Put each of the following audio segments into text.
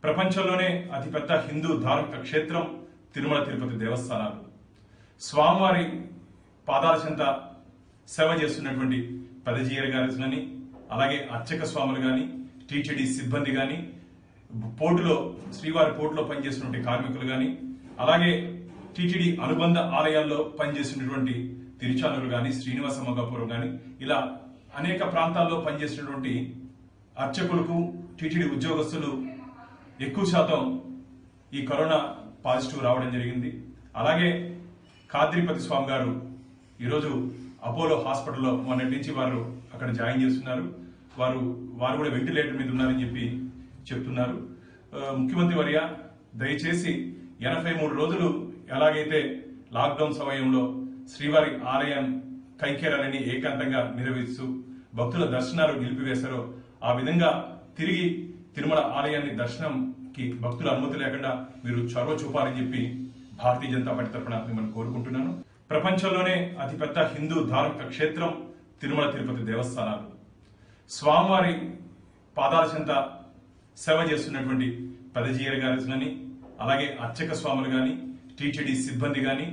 ప్రపంచంలోనే అతిపెద్ద హిందూ ధార్మిక క్షేత్రం తిరుమల తిరుపతి దేవస్థానాలు. స్వామివారి పాదాల చెంత సేవ చేస్తున్నటువంటి పెదజీయర్ గారు కానీ, అలాగే అర్చక స్వాములు కానీ, టీటీడీ సిబ్బంది కానీ, పోర్టులో శ్రీవారి పోర్టులో పనిచేస్తున్నటువంటి కార్మికులు కానీ, అలాగే టీటీడీ అనుబంధ ఆలయాల్లో పనిచేస్తున్నటువంటి తిరుచానూరు కానీ, శ్రీనివాస మగాపురం కానీ, ఇలా అనేక ప్రాంతాల్లో పనిచేసినటువంటి అర్చకులకు టీటీడీ ఉద్యోగస్తులు ఎక్కువ శాతం ఈ కరోనా పాజిటివ్ రావడం జరిగింది. అలాగే కాద్రిపతి స్వామి గారు ఈరోజు అపోలో హాస్పిటల్లో మొన్నటి నుంచి వారు అక్కడ జాయిన్ చేస్తున్నారు. వారు కూడా వెంటిలేటర్ మీద ఉన్నారని చెప్పి చెప్తున్నారు. ముఖ్యమంత్రి వర్య దయచేసి 83 రోజులు ఎలాగైతే లాక్డౌన్ సమయంలో శ్రీవారి ఆలయం కైంకర్యాలని ఏకాంతంగా నిర్వహిస్తూ భక్తుల దర్శనాలు నిలిపివేశారో ఆ విధంగా తిరిగి తిరుమల ఆలయాన్ని దర్శనంకి భక్తుల అనుమతి లేకుండా మీరు చొరవ చూపాలని చెప్పి భారతీయ జనతా పార్టీ తరఫున మిమ్మల్ని కోరుకుంటున్నాను. ప్రపంచంలోనే అతిపెద్ద హిందూ ధార్మిక క్షేత్రం తిరుమల తిరుపతి దేవస్థానాలు. స్వామివారి పాదాల చెంత సేవ చేస్తున్నటువంటి పెదజీయర్ గారు కానీ, అలాగే అర్చక స్వాములు కానీ, టీటీడీ సిబ్బంది కానీ,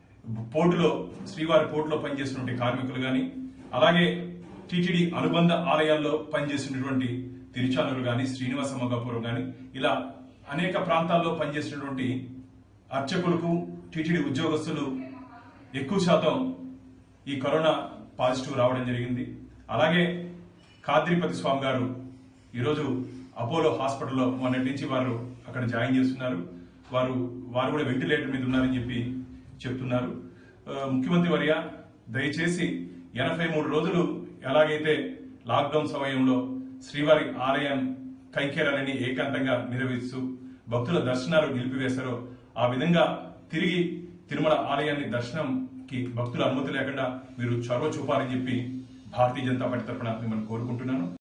శ్రీవారి పోర్టులో పనిచేస్తున్నటువంటి కార్మికులు కానీ, అలాగే టీటీడీ అనుబంధ ఆలయాల్లో పనిచేస్తున్నటువంటి తిరుచానూరు కానీ, శ్రీనివాస మగాపురం కానీ, ఇలా అనేక ప్రాంతాల్లో పనిచేసినటువంటి అర్చకులకు టీటీడీ ఉద్యోగస్తులు ఎక్కువ శాతం ఈ కరోనా పాజిటివ్ రావడం జరిగింది. అలాగే కాద్రిపతి స్వామి గారు ఈరోజు అపోలో హాస్పిటల్లో మొన్నటి నుంచి వారు అక్కడ జాయిన్ చేస్తున్నారు. వారు కూడా వెంటిలేటర్ మీద ఉన్నారని చెప్పి చెప్తున్నారు. ముఖ్యమంత్రి వర్య దయచేసి 83 రోజులు ఎలాగైతే లాక్డౌన్ సమయంలో శ్రీవారి ఆలయం కైంకర్యాలని ఏకాంతంగా నిర్వహిస్తూ భక్తుల దర్శనాలు నిలిపివేశారో ఆ విధంగా తిరిగి తిరుమల ఆలయాన్ని దర్శనంకి భక్తుల అనుమతి లేకుండా మీరు చొరవ చూపాలని చెప్పి భారతీయ జనతా పార్టీ తరఫున మిమ్మల్ని కోరుకుంటున్నాను.